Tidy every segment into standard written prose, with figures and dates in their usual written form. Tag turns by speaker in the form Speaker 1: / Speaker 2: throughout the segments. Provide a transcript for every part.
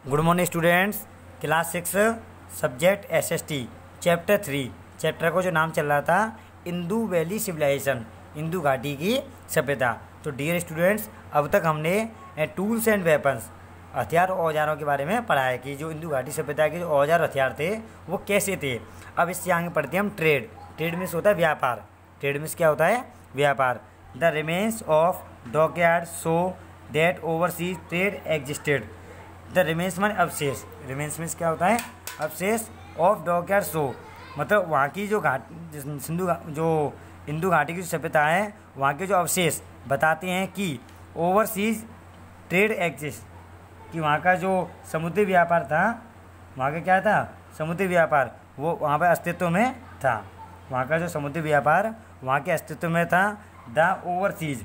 Speaker 1: Good morning students. Class 6 subject SST chapter 3 chapter को जो नाम चल रहा था इंदू वैली सिविलाइजेशन, इंदू घाटी की सभ्यता। तो डियर स्टूडेंट्स, अब तक हमने टूल्स एंड वेपन्स, हथियार और औजारों के बारे में पढ़ा है कि जो इंदू घाटी सभ्यता के जो औजार हथियार थे वो कैसे थे। अब इससे आगे पढ़ते हैं हम ट्रेड। ट्रेड मीन्स होता है व्यापार। ट्रेड मीन्स क्या होता है? व्यापार। The remains of dockyard show that overseas trade existed. The remains मान अवशेष। रिमेन्स मीन्स क्या होता है? अवशेष ऑफ डॉकयार्ड शो, मतलब वहाँ की जो इंदू घाटी की जो सभ्यता है वहाँ के जो अवशेष बताते हैं कि ओवरसीज ट्रेड एग्जिस्ट, कि वहाँ का जो समुद्री व्यापार था, वहाँ का क्या था? समुद्री व्यापार, वो वहाँ पर अस्तित्व में था। वहाँ का जो समुद्री व्यापार वहाँ के अस्तित्व में था। The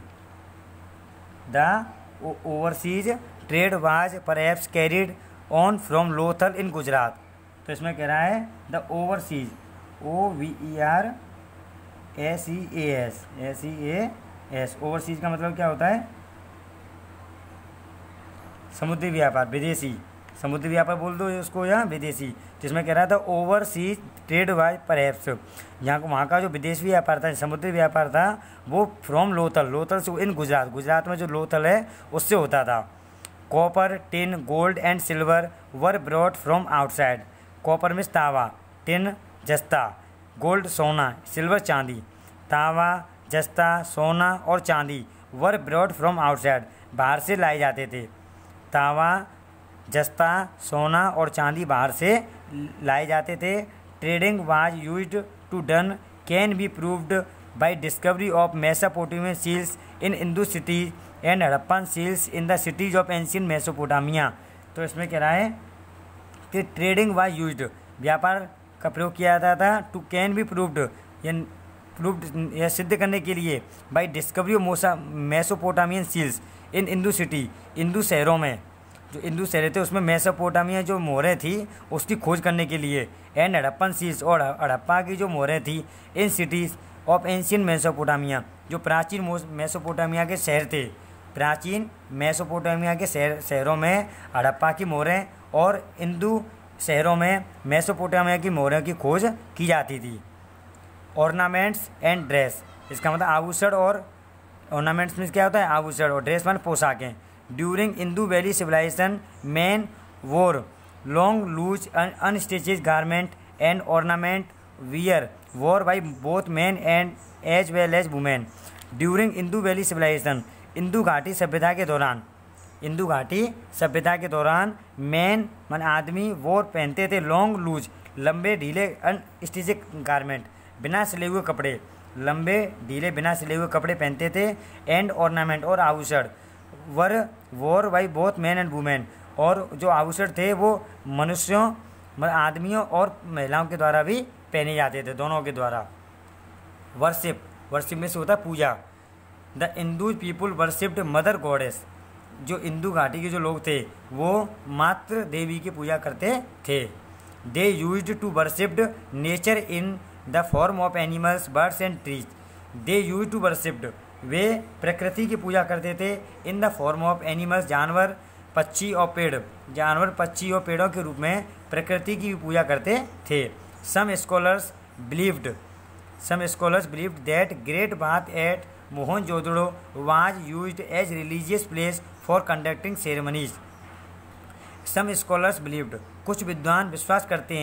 Speaker 1: overseas trade was perhaps carried on from Lothal in Gujarat. तो इसमें कह रहा है द ओवरसीज, OVERSEAS, ओवरसीज का मतलब क्या होता है? समुद्री व्यापार, विदेशी। समुद्री व्यापार बोल दो उसको, या विदेशी। जिसमें कह रहा था ओवरसीज ट्रेड वाज परहैप्स, यहाँ वहाँ का जो विदेशी व्यापार था, समुद्री व्यापार था, वो फ्रॉम लोथल से इन गुजरात, गुजरात में जो लोथल है उससे होता था। Copper, tin, gold and silver were brought from outside. Copper में तांबा, टिन जस्ता, गोल्ड सोना, सिल्वर चांदी। तांबा, जस्ता, सोना और चांदी वर ब्रॉट फ्रॉम आउटसाइड, बाहर से लाए जाते थे। तांबा, जस्ता, सोना और चांदी बाहर से लाए जाते थे। Trading was used to done can be proved by discovery of Mesopotamian seals in Indo cities and Harappan seals in the cities of ancient Mesopotamia. तो इसमें कह रहा है कि ट्रेडिंग वाज यूज्ड, व्यापार का प्रयोग किया जाता था, टू कैन बी प्रूव्ड, यह सिद्ध करने के लिए, by discovery of Mesopotamian seals in Indo city, Indo शहरों में, जो इंडो शहर थे उसमें मेसोपोटामिया जो मोहरें थी उसकी खोज करने के लिए। एंड हड़प्पन सील्स, और हड़प्पा की जो मोहरें थी, in cities of ancient Mesopotamia, जो प्राचीन मेसोपोटामिया के शहर थे, प्राचीन मेसोपोटामिया के शहरों में हड़प्पा की मोहरें और हिंदू शहरों में मेसोपोटामिया की मोहरों की खोज की जाती थी। ऑर्नामेंट्स एंड ड्रेस, इसका मतलब आभूषण, और ऑर्नामेंट्स में क्या होता है? आभूषण, और ड्रेस मतलब पोशाकें। During Indus valley civilization men wore long loose unstitched garment and ornament wear wore by both men and as well as women. During Indus valley civilization, Indus घाटी सभ्यता के दौरान, इंदू घाटी सभ्यता के दौरान मैन मन आदमी वोर पहनते थे लॉन्ग लूज, लंबे ढीले अनस्टिचेड गारमेंट, बिना सिले हुए कपड़े, लंबे ढीले बिना सिले हुए कपड़े पहनते थे। एंड ऑर्नामेंट, और आभूषण, wore by both men and women, और जो आभूषण थे वो मनुष्यों, आदमियों और महिलाओं के द्वारा भी पहने जाते थे, दोनों के द्वारा। वर्शिप, वर्शिप में से होता है पूजा। The Indus people worshipped mother goddess, जो इंदू घाटी के जो लोग थे वो मातृ देवी की पूजा करते थे। They used to worshipped nature in the form of animals, birds and trees. They used to worshipped, वे प्रकृति की पूजा करते थे, in the form of animals, जानवर, पक्षी और पेड़, जानवर, पक्षी और पेड़ों के रूप में प्रकृति की पूजा करते थे। Some scholars believed that great bath at Mohenjodaro was used as religious place for conducting ceremonies. Some scholars believed, कुछ विद्वान विश्वास करते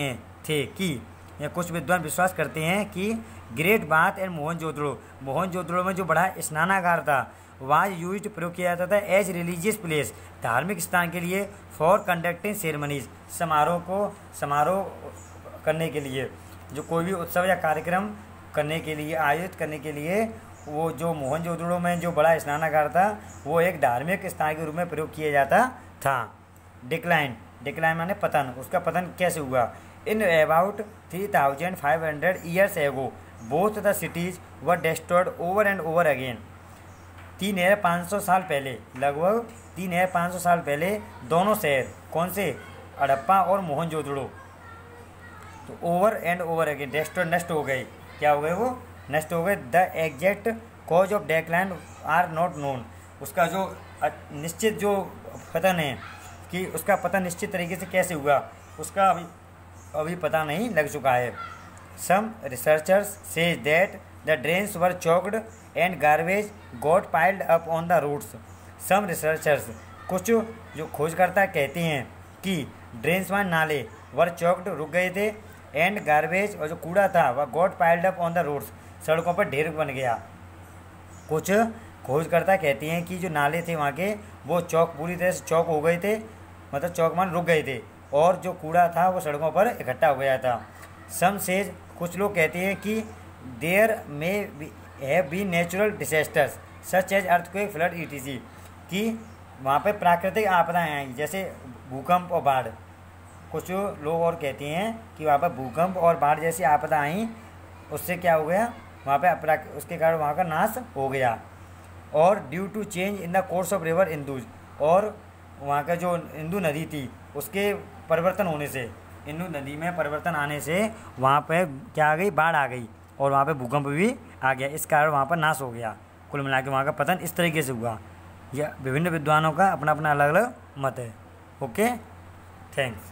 Speaker 1: हैं कि ग्रेट बाथ एंड मोहनजोदड़ो में जो बड़ा स्नानागार था, वाज यूज्ड प्रयोग किया जाता था एज रिलीजियस प्लेस, धार्मिक स्थान के लिए, फॉर कंडक्टिंग सेरेमनीज, समारोह करने के लिए, जो कोई भी उत्सव या कार्यक्रम करने के लिए, आयोजित करने के लिए, वो जो मोहनजोदड़ो में जो बड़ा स्नानागार था वो एक धार्मिक स्थान के रूप में प्रयोग किया जाता था। डिक्लाइन माने पतन, उसका पतन कैसे हुआ? In about 3500 years ago both the cities were destroyed over and over again. 3500 साल पहले, लगभग 3500 साल पहले दोनों शहर, कौन से? हड़प्पा और मोहनजोदड़ो, तो over and over again destroyed, नष्ट हो गए। क्या हो गए? वो नष्ट हो गए। The exact cause of decline are not known, उसका जो निश्चित जो पतन है कि उसका पता निश्चित तरीके से कैसे हुआ उसका अभी पता नहीं लग चुका है। Some researchers says that the drains were choked and garbage got piled up on the roads. Some researchers, कुछ जो खोजकर्ता कहते हैं कि ड्रेन्स व नाले वर चॉक्ड, रुक गए थे, एंड गार्बेज, और जो कूड़ा था वह got piled up on the roads, सड़कों पर ढेर बन गया। कुछ खोजकर्ता कहते हैं कि जो नाले थे वहाँ के वो चौक पूरी तरह से चौक हो गए थे, मतलब चौक मान रुक गए थे, और जो कूड़ा था वो सड़कों पर इकट्ठा हो गया था। सम सेज, कुछ लोग कहते हैं कि there may have been natural disasters such as earthquake flood etc, कि वहाँ पे प्राकृतिक आपदाएं आई जैसे भूकंप और बाढ़। कुछ लोग और कहते हैं कि वहाँ पर भूकंप और बाढ़ जैसी आपदा आई, उससे क्या हो गया वहाँ पे उसके कारण वहाँ का नाश हो गया। और due to change in the course of river Indus, और वहाँ का जो इंदू नदी थी उसके परिवर्तन होने से, इंदू नदी में परिवर्तन आने से वहाँ पे क्या आ गई, बाढ़ आ गई, और वहाँ पे भूकंप भी आ गया, इस कारण वहाँ पर नाश हो गया। कुल मिला के वहाँ का पतन इस तरीके से हुआ। यह विभिन्न विद्वानों का अपना अपना अलग अलग मत है। Okay, thanks.